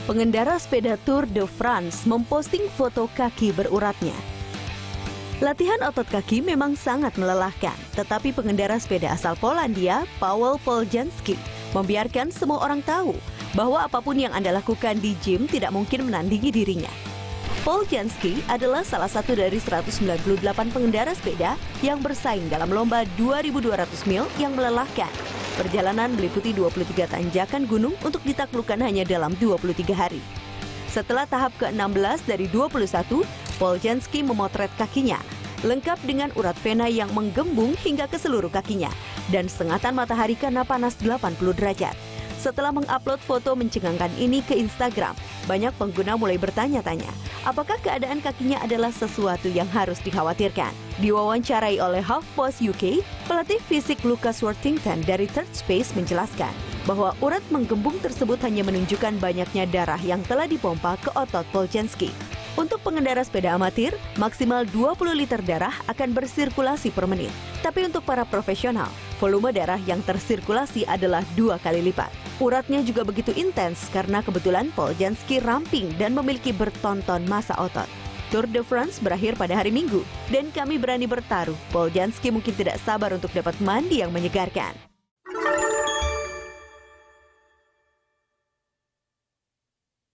pengendara sepeda Tour de France memposting foto kaki beruratnya. Latihan otot kaki memang sangat melelahkan, tetapi pengendara sepeda asal Polandia, Paweł Poljanski, membiarkan semua orang tahu bahwa apapun yang Anda lakukan di gym tidak mungkin menandingi dirinya. Poljanski adalah salah satu dari 198 pengendara sepeda yang bersaing dalam lomba 2.200 mil yang melelahkan. Perjalanan meliputi 23 tanjakan gunung untuk ditaklukkan hanya dalam 23 hari. Setelah tahap ke-16 dari 21, Poljanski memotret kakinya, lengkap dengan urat vena yang menggembung hingga ke seluruh kakinya, dan sengatan matahari karena panas 80 derajat. Setelah mengupload foto mencengangkan ini ke Instagram, banyak pengguna mulai bertanya-tanya, apakah keadaan kakinya adalah sesuatu yang harus dikhawatirkan? Diwawancarai oleh HuffPost UK, pelatih fisik Lucas Worthington dari Third Space menjelaskan bahwa urat menggembung tersebut hanya menunjukkan banyaknya darah yang telah dipompa ke otot Poljanski. Untuk pengendara sepeda amatir, maksimal 20 liter darah akan bersirkulasi per menit. Tapi untuk para profesional, volume darah yang tersirkulasi adalah 2 kali lipat. Uratnya juga begitu intens karena kebetulan Poljanski ramping dan memiliki bertonton massa otot. Tour de France berakhir pada hari Minggu, dan kami berani bertaruh, Poljanski mungkin tidak sabar untuk dapat mandi yang menyegarkan.